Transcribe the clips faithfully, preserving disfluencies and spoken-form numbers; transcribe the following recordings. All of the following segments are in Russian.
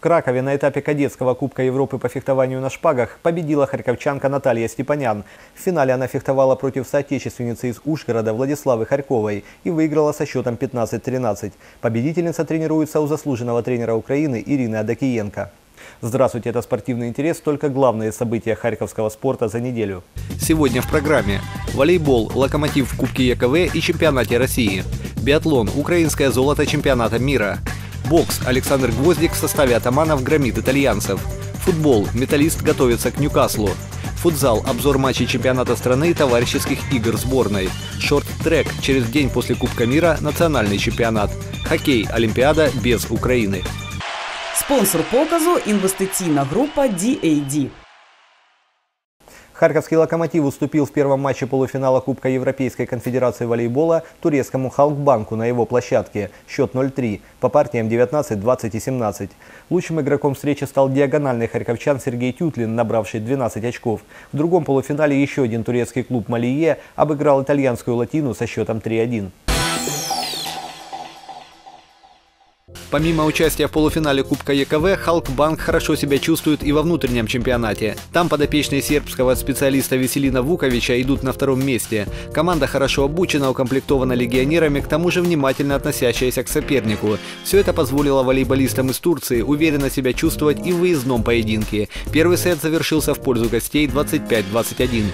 Кракове на этапе кадетского Кубка Европы по фехтованию на шпагах победила харьковчанка Наталья Степанян. В финале она фехтовала против соотечественницы из Ужгорода Владиславы Харьковой и выиграла со счетом пятнадцать тринадцать. Победительница тренируется у заслуженного тренера Украины Ирины Адакиенко. Здравствуйте, это «Спортивный интерес», только главные события харьковского спорта за неделю. Сегодня в программе: волейбол, Локомотив в Кубке ЕКВ и чемпионате России; биатлон, украинское золото чемпионата мира; бокс, Александр Гвоздик в составе атаманов громит итальянцев; футбол, Металлист готовится к Ньюкаслу; футзал, обзор матчей чемпионата страны и товарищеских игр сборной; шорт-трек, через день после Кубка мира национальный чемпионат; хоккей, Олимпиада без Украины. Спонсор показу – інвестиційна група ді ей ді. Харьковский «Локомотив» уступил в первом матче полуфинала Кубка Европейской конфедерации волейбола турецкому «Халкбанку» на его площадке. Счет ноль три по партиям девятнадцать, двадцать и семнадцать. Лучшим игроком встречи стал диагональный харьковчан Сергей Тютлин, набравший двенадцать очков. В другом полуфинале еще один турецкий клуб «Малие» обыграл итальянскую «Латину» со счетом три один. Помимо участия в полуфинале Кубка ЕКВ, «Халкбанк» хорошо себя чувствует и во внутреннем чемпионате. Там подопечные сербского специалиста Веселина Вуковича идут на втором месте. Команда хорошо обучена, укомплектована легионерами, к тому же внимательно относящаяся к сопернику. Все это позволило волейболистам из Турции уверенно себя чувствовать и в выездном поединке. Первый сет завершился в пользу гостей двадцать пять двадцать один.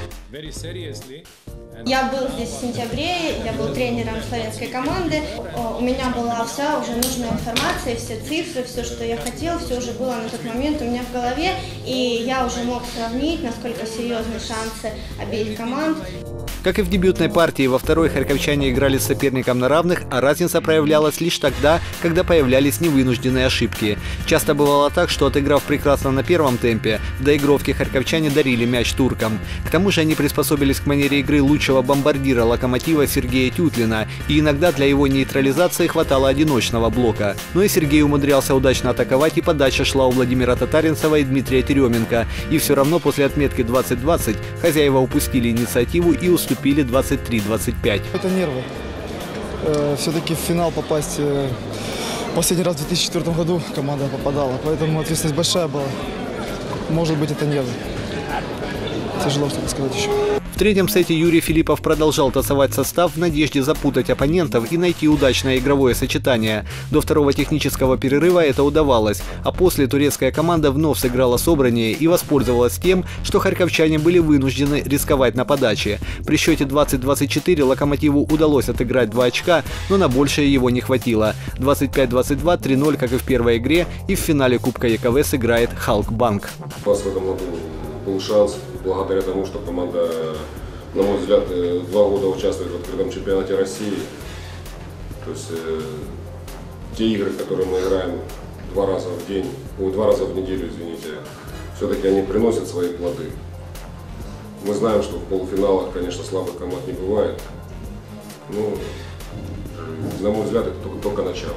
Я был здесь в сентябре, я был тренером славянской команды. У меня была вся уже нужная информация, все цифры, все, что я хотел, все уже было на тот момент у меня в голове. И я уже мог сравнить, насколько серьезны шансы обеих команд. Как и в дебютной партии, во второй харьковчане играли с соперником на равных, а разница проявлялась лишь тогда, когда появлялись невынужденные ошибки. Часто бывало так, что, отыграв прекрасно на первом темпе, в доигровке харьковчане дарили мяч туркам. К тому же они приспособились к манере игры лучшего бомбардира «Локомотива» Сергея Тютлина, и иногда для его нейтрализации хватало одиночного блока. Но и Сергей умудрялся удачно атаковать, и подача шла у Владимира Татаринцева и Дмитрия Теременко. И все равно после отметки двадцать двадцать хозяева упустили инициативу и уступили двадцать три двадцать пять. Это нервы. Все-таки в финал попасть последний раз в две тысячи четвёртом году команда попадала, поэтому ответственность большая была. Может быть, это нервы. Тяжело что-то сказать еще. В третьем сете Юрий Филиппов продолжал тасовать состав в надежде запутать оппонентов и найти удачное игровое сочетание. До второго технического перерыва это удавалось, а после турецкая команда вновь сыграла собраннее и воспользовалась тем, что харьковчане были вынуждены рисковать на подаче. При счете двадцать двадцать четыре «Локомотиву» удалось отыграть два очка, но на большее его не хватило. двадцать пять двадцать два, три ноль, как и в первой игре, и в финале Кубка ЕКВ сыграет «Халкбанк». У вас в этом году был шанс, благодаря тому, что команда, на мой взгляд, два года участвует в открытом чемпионате России. То есть э, те игры, которые мы играем два раза в день, ой, два раза в неделю, извините, все-таки они приносят свои плоды. Мы знаем, что в полуфиналах, конечно, слабых команд не бывает. Но, на мой взгляд, это только, только начало.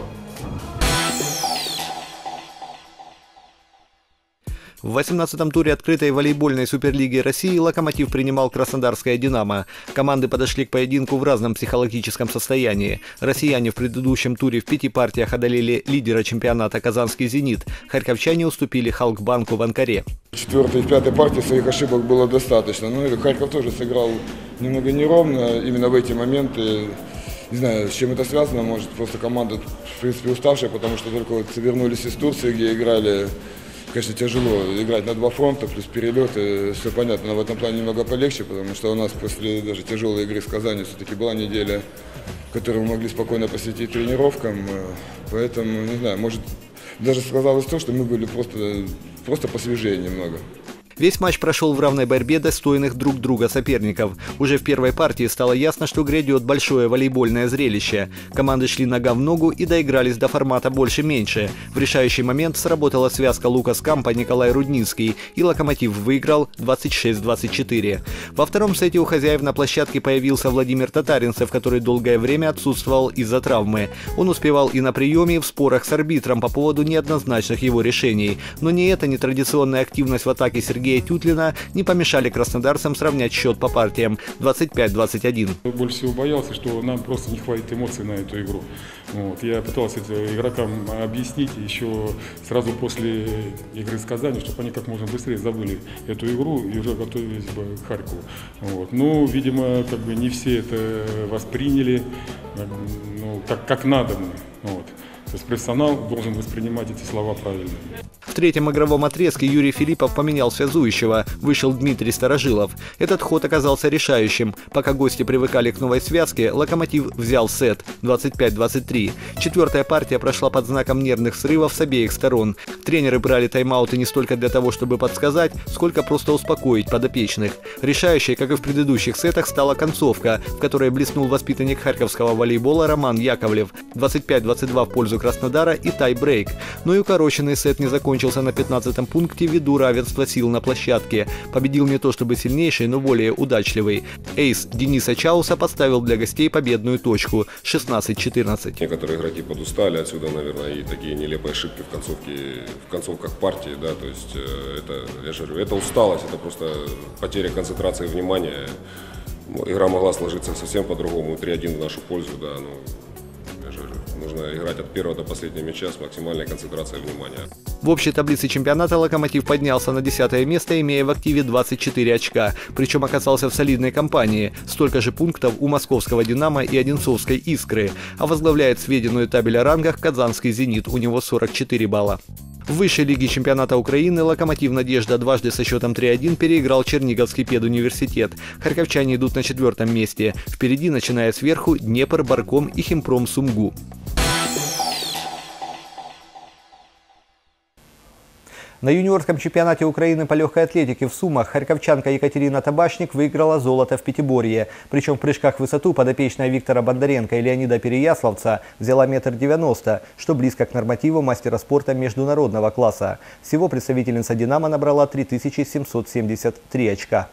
В восемнадцатом туре открытой волейбольной суперлиги России «Локомотив» принимал краснодарское «Динамо». Команды подошли к поединку в разном психологическом состоянии. Россияне в предыдущем туре в пяти партиях одолели лидера чемпионата казанский «Зенит». Харьковчане уступили «Халкбанку» в Анкаре. В четвертой и пятой партии своих ошибок было достаточно. Но Харьков тоже сыграл немного неровно именно в эти моменты. Не знаю, с чем это связано, может просто команда в принципе уставшая, потому что только вот вернулись из Турции, где играли. Конечно, тяжело играть на два фронта, плюс перелеты, все понятно, но в этом плане немного полегче, потому что у нас после даже тяжелой игры с Казанью все-таки была неделя, которую мы могли спокойно посвятить тренировкам, поэтому, не знаю, может, даже сказалось то, что мы были просто, просто посвежее немного. Весь матч прошел в равной борьбе достойных друг друга соперников. Уже в первой партии стало ясно, что грядет большое волейбольное зрелище. Команды шли нога в ногу и доигрались до формата больше-меньше. В решающий момент сработала связка Лукас Кампа, Николай Рудницкий, и «Локомотив» выиграл двадцать шесть двадцать четыре. Во втором сете у хозяев на площадке появился Владимир Татаринцев, который долгое время отсутствовал из-за травмы. Он успевал и на приеме, и в спорах с арбитром по поводу неоднозначных его решений. Но ни эта нетрадиционная активность в атаке Сергея Сергея Тютлина не помешали краснодарцам сравнять счет по партиям двадцать пять двадцать один. Больше всего боялся, что нам просто не хватит эмоций на эту игру. Вот. Я пытался это игрокам объяснить еще сразу после игры с Казанью, чтобы они как можно быстрее забыли эту игру и уже готовились бы к Харькову. Вот. Ну, видимо, как бы не все это восприняли, ну, как, как надо. Вот. То есть профессионал должен воспринимать эти слова правильно. В третьем игровом отрезке Юрий Филиппов поменял связующего, вышел Дмитрий Старожилов. Этот ход оказался решающим. Пока гости привыкали к новой связке, «Локомотив» взял сет двадцать пять двадцать три. Четвертая партия прошла под знаком нервных срывов с обеих сторон. Тренеры брали тайм-ауты не столько для того, чтобы подсказать, сколько просто успокоить подопечных. Решающей, как и в предыдущих сетах, стала концовка, в которой блеснул воспитанник харьковского волейбола Роман Яковлев. двадцать пять двадцать два в пользу Краснодара и тай-брейк. Но и укороченный сет не закончился на пятнадцатом пункте ввиду равенства сил на площадке. Победил не то чтобы сильнейший, но более удачливый. Эйс Дениса Чауса поставил для гостей победную точку шестнадцать четырнадцать. Некоторые игроки подустали, отсюда, наверное, и такие нелепые ошибки в концовке, в концовках партии, да, то есть это, я же говорю, это усталость, это просто потеря концентрации внимания. Игра могла сложиться совсем по-другому, три один в нашу пользу, да, но нужно играть от первого до последнего мяча с максимальной концентрацией внимания. В общей таблице чемпионата «Локомотив» поднялся на десятое место, имея в активе двадцать четыре очка. Причем оказался в солидной компании. Столько же пунктов у московского «Динамо» и одинцовской «Искры». А возглавляет сведенную табель о рангах казанский «Зенит». У него сорок четыре балла. В высшей лиге чемпионата Украины «Локомотив Надежда» дважды со счетом три один переиграл Черниговский педуниверситет. Харьковчане идут на четвертом месте. Впереди, начиная сверху, Днепр, Барком и Химпром Сумгу. На юниорском чемпионате Украины по легкой атлетике в Сумах харьковчанка Екатерина Табачник выиграла золото в пятиборье. Причем в прыжках в высоту подопечная Виктора Бондаренко и Леонида Переяславца взяла метр девяносто, что близко к нормативу мастера спорта международного класса. Всего представительница «Динамо» набрала три тысячи семьсот семьдесят три очка.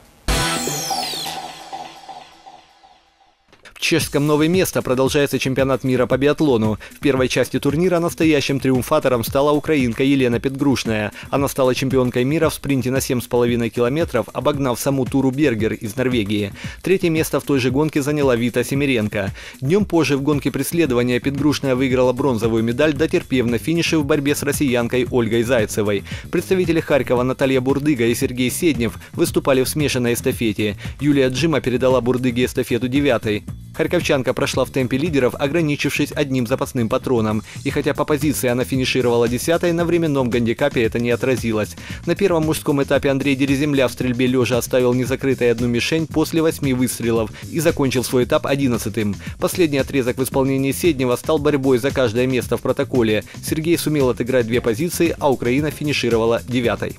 В чешском «Новое место» продолжается чемпионат мира по биатлону. В первой части турнира настоящим триумфатором стала украинка Елена Петгрушная. Она стала чемпионкой мира в спринте на семь с половиной километров, обогнав саму Туру Бергер из Норвегии. Третье место в той же гонке заняла Вита Семеренко. Днем позже в гонке преследования Петгрушная выиграла бронзовую медаль, дотерпев на финише в борьбе с россиянкой Ольгой Зайцевой. Представители Харькова Наталья Бурдыга и Сергей Седнев выступали в смешанной эстафете. Юлия Джима передала Бурдыге эстафету девятой. Харьковчанка прошла в темпе лидеров, ограничившись одним запасным патроном. И хотя по позиции она финишировала десятой, на временном гандикапе это не отразилось. На первом мужском этапе Андрей Дереземля в стрельбе лежа оставил незакрытой одну мишень после восьми выстрелов и закончил свой этап одиннадцатым. Последний отрезок в исполнении Седнева стал борьбой за каждое место в протоколе. Сергей сумел отыграть две позиции, а Украина финишировала девятой.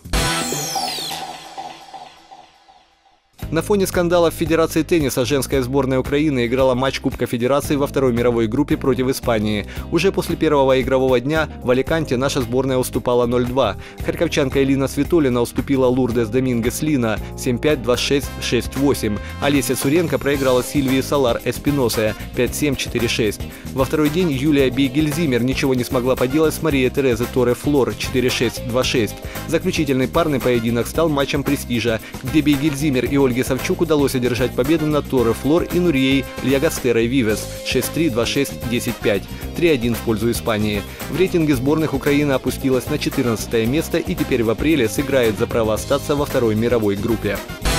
На фоне скандалов в Федерации тенниса женская сборная Украины играла матч Кубка Федерации во второй мировой группе против Испании. Уже после первого игрового дня в Аликанте наша сборная уступала ноль два. Харьковчанка Элина Светулина уступила Лурдес Домингес Лина семь пять, два шесть, шесть восемь. Олеся Цуренко проиграла Сильвии Салар Эспиносе пять семь, четыре шесть. Во второй день Юлия Бейгельзимер ничего не смогла поделать с Марией Терезой Торе Флор четыре шесть, два шесть. Заключительный парный поединок стал матчем престижа, где Бейгельзимер и Ольге Савчук удалось одержать победу над Торе Флор и Нурией Льягастерой Вивес шесть три, два шесть, десять пять. три один в пользу Испании. В рейтинге сборных Украина опустилась на четырнадцатое место и теперь в апреле сыграет за право остаться во второй мировой группе.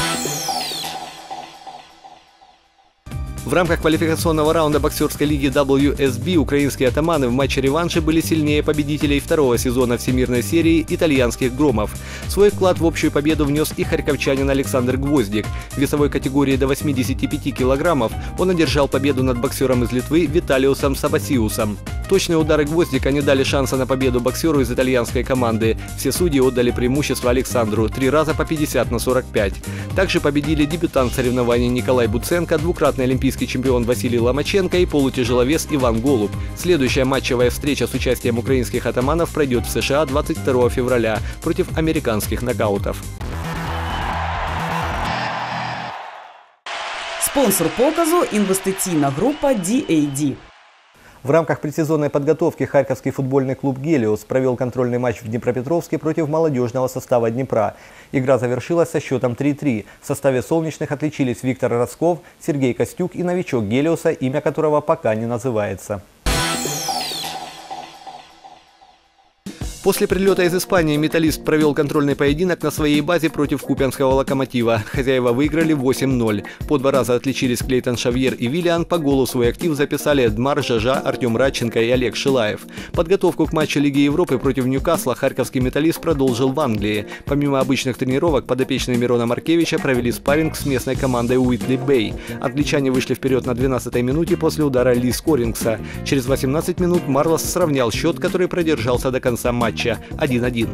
В рамках квалификационного раунда боксерской лиги дабл ю эс би украинские атаманы в матче-реванше были сильнее победителей второго сезона всемирной серии итальянских «Громов». Свой вклад в общую победу внес и харьковчанин Александр Гвоздик. В весовой категории до восьмидесяти пяти килограммов он одержал победу над боксером из Литвы Виталиусом Сабасиусом. Точные удары Гвоздика не дали шанса на победу боксеру из итальянской команды. Все судьи отдали преимущество Александру три раза по пятьдесят на сорок пять. Также победили дебютант соревнований Николай Буценко, двукратный олимпийский чемпион Василий Ломаченко и полутяжеловес Иван Голуб. Следующая матчевая встреча с участием украинских атаманов пройдет в США двадцать второго февраля против американских нокаутов. Спонсор показу – інвестиційна група ді ей ді. В рамках предсезонной подготовки харьковский футбольный клуб «Гелиос» провел контрольный матч в Днепропетровске против молодежного состава Днепра. Игра завершилась со счетом три-три. В составе «Солнечных» отличились Виктор Росков, Сергей Костюк и новичок «Гелиоса», имя которого пока не называется. После прилета из Испании «Металлист» провел контрольный поединок на своей базе против купянского «Локомотива». Хозяева выиграли восемь ноль. По два раза отличились Клейтон Шавьер и Виллиан. По голу свой актив записали Эдмар Жажа, Артем Радченко и Олег Шилаев. Подготовку к матчу Лиги Европы против Ньюкасла харьковский «Металлист» продолжил в Англии. Помимо обычных тренировок, подопечные Мирона Маркевича провели спарринг с местной командой Уитли Бэй. Англичане вышли вперед на двенадцатой минуте после удара Ли Скорингса. Через восемнадцать минут Марлос сравнял счет, который продержался до конца матча. один-один.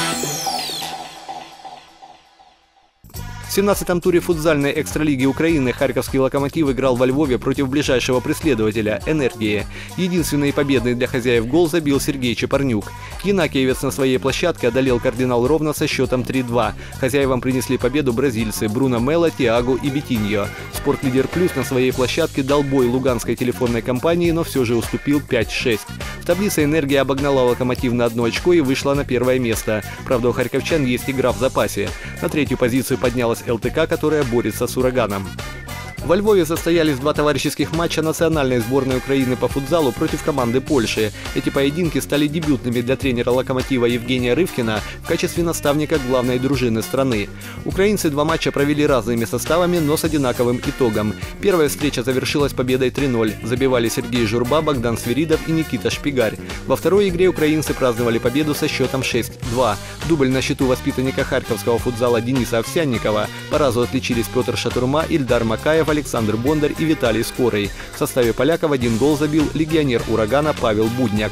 В семнадцатом туре футзальной экстралиги Украины харьковский «Локомотив» играл во Львове против ближайшего преследователя – «Энергии». Единственный победный для хозяев гол забил Сергей Чепарнюк. Янакиевец на своей площадке одолел «Кардинал» ровно со счетом три-два. Хозяевам принесли победу бразильцы Бруно Мело, Тиаго и Бетиньо. «Спортлидер Плюс» на своей площадке дал бой луганской телефонной компании, но все же уступил пять-шесть. В таблице «Энергия» обогнала «Локомотив» на одно очко и вышла на первое место. Правда, у харьковчан есть игра в запасе. На третью позицию поднялась эл тэ ка, которая борется с «Ураганом». Во Львове состоялись два товарищеских матча национальной сборной Украины по футзалу против команды Польши. Эти поединки стали дебютными для тренера «Локомотива» Евгения Рывкина в качестве наставника главной дружины страны. Украинцы два матча провели разными составами, но с одинаковым итогом. Первая встреча завершилась победой три-ноль. Забивали Сергей Журба, Богдан Свиридов и Никита Шпигарь. Во второй игре украинцы праздновали победу со счетом шесть-два. Дубль на счету воспитанника харьковского футзала Дениса Овсянникова. По разу отличились Петр Шатурма, Ильдар Макаев, Александр Бондарь и Виталий Скорый. В составе поляков один гол забил легионер «Урагана» Павел Будняк.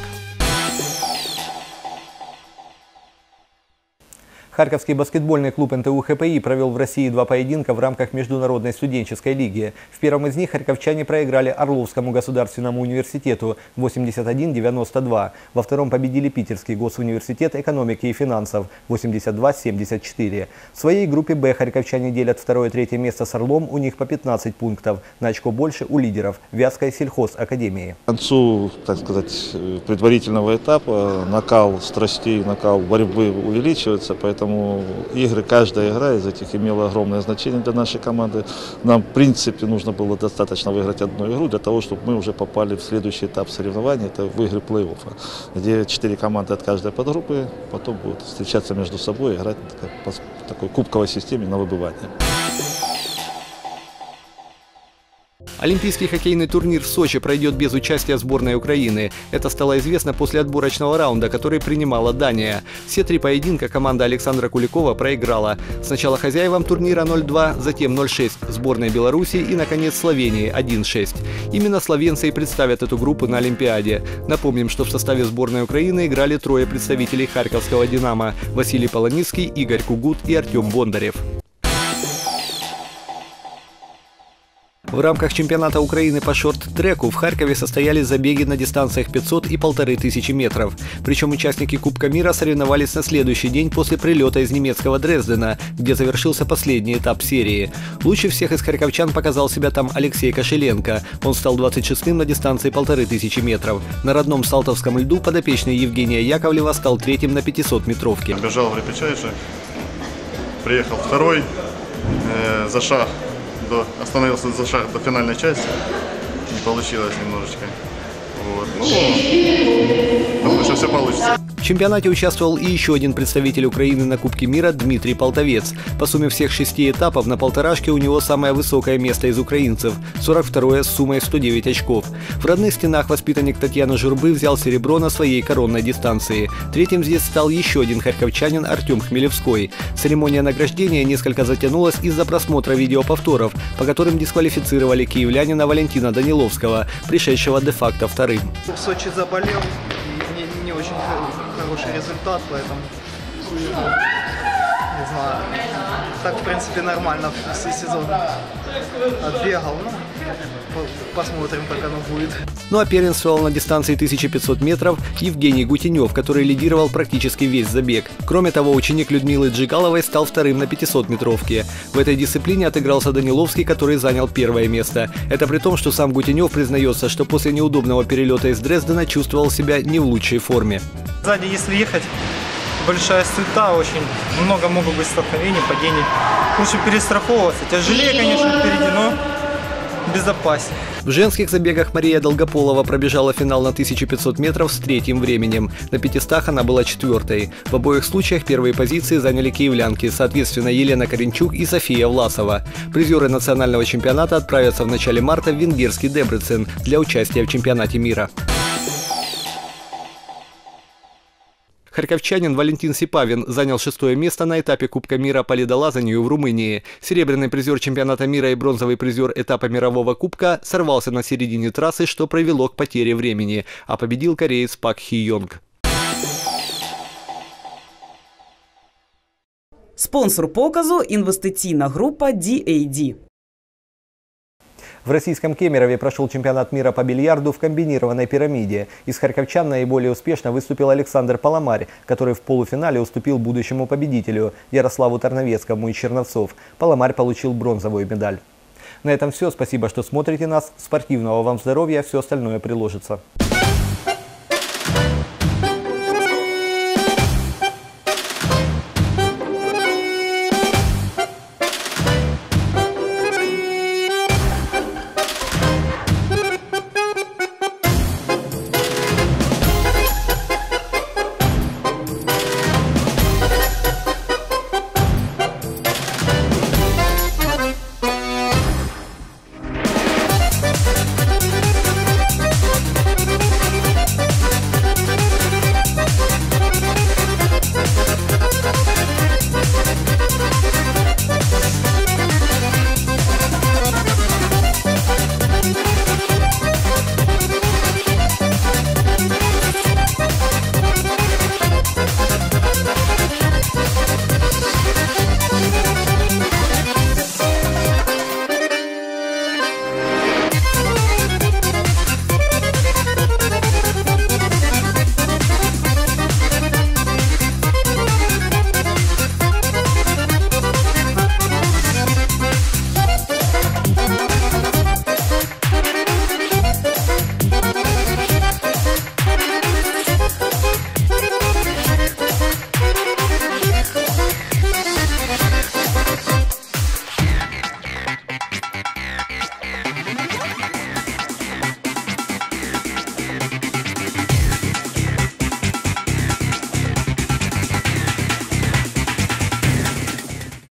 Харьковский баскетбольный клуб эн тэ у ха пэ и провел в России два поединка в рамках Международной студенческой лиги. В первом из них харьковчане проиграли Орловскому государственному университету восемьдесят один девяносто два. Во втором победили Питерский госуниверситет экономики и финансов восемьдесят два семьдесят четыре. В своей группе «Б» харьковчане делят второе и третье место с «Орлом», у них по пятнадцать пунктов. На очко больше у лидеров – Вятской сельхозакадемии. К концу, так сказать, предварительного этапа накал страстей, накал борьбы увеличивается, поэтому Поэтому игры, каждая игра из этих имела огромное значение для нашей команды. Нам, в принципе, нужно было достаточно выиграть одну игру для того, чтобы мы уже попали в следующий этап соревнований, это в игры плей-оффа, где четыре команды от каждой подгруппы потом будут встречаться между собой и играть по такой кубковой системе на выбывание. Олимпийский хоккейный турнир в Сочи пройдет без участия сборной Украины. Это стало известно после отборочного раунда, который принимала Дания. Все три поединка команда Александра Куликова проиграла. Сначала хозяевам турнира ноль-два, затем ноль-шесть сборной Беларуси и, наконец, Словении один-шесть. Именно словенцы и представят эту группу на Олимпиаде. Напомним, что в составе сборной Украины играли трое представителей харьковского «Динамо» – Василий Полоницкий, Игорь Кугут и Артем Бондарев. В рамках чемпионата Украины по шорт-треку в Харькове состоялись забеги на дистанциях пятьсот и полторы тысячи метров. Причем участники Кубка мира соревновались на следующий день после прилета из немецкого Дрездена, где завершился последний этап серии. Лучше всех из харьковчан показал себя там Алексей Кошеленко. Он стал двадцать шестым на дистанции полторы тысячи метров. На родном салтовском льду подопечный Евгения Яковлева стал третьим на пятисотметровке. Бежал в репечайше, приехал второй, э, за шаг. Остановился за шаг до финальной части, не получилось немножечко. Вот. Ну, думаю, что все получится. В чемпионате участвовал и еще один представитель Украины на Кубке мира Дмитрий Полтовец. По сумме всех шести этапов на полторашке у него самое высокое место из украинцев – сорок второе с суммой в сто девять очков. В родных стенах воспитанник Татьяны Журбы взял серебро на своей коронной дистанции. Третьим здесь стал еще один харьковчанин Артем Хмелевской. Церемония награждения несколько затянулась из-за просмотра видеоповторов, по которым дисквалифицировали киевлянина Валентина Даниловского, пришедшего де-факто вторым. В Сочи заболел, не, не очень хороший результат, поэтому не знаю. Так, в принципе, нормально все сезон отбегал. Ну, Посмотрим, как оно будет. Ну а первенствовал на дистанции тысяча пятьсот метров Евгений Гутенев, который лидировал практически весь забег. Кроме того, ученик Людмилы Джигаловой стал вторым на пятисотметровке. В этой дисциплине отыгрался Даниловский, который занял первое место. Это при том, что сам Гутенев признается, что после неудобного перелета из Дрездена чувствовал себя не в лучшей форме. Сзади, если ехать, большая суета, очень много могут быть столкновений, падений. Лучше перестраховываться. Тяжелее, конечно, впереди, но безопаснее. В женских забегах Мария Долгополова пробежала финал на тысячу пятьсот метров с третьим временем. На пятистах она была четвертой. В обоих случаях первые позиции заняли киевлянки, соответственно, Елена Коренчук и София Власова. Призеры национального чемпионата отправятся в начале марта в венгерский Дебрецен для участия в чемпионате мира. Харьковчанин Валентин Сипавин занял шестое место на этапе Кубка мира по ледолазанию в Румынии. Серебряный призер чемпионата мира и бронзовый призер этапа мирового кубка сорвался на середине трассы, что привело к потере времени, а победил кореец Пак Хи Йонг. Спонсор показу – інвестиційна група ді ей ді. В российском Кемерове прошел чемпионат мира по бильярду в комбинированной пирамиде. Из харьковчан наиболее успешно выступил Александр Паламарь, который в полуфинале уступил будущему победителю Ярославу Тарновецкому из Черновцов. Паламарь получил бронзовую медаль. На этом все. Спасибо, что смотрите нас. Спортивного вам здоровья. Все остальное приложится.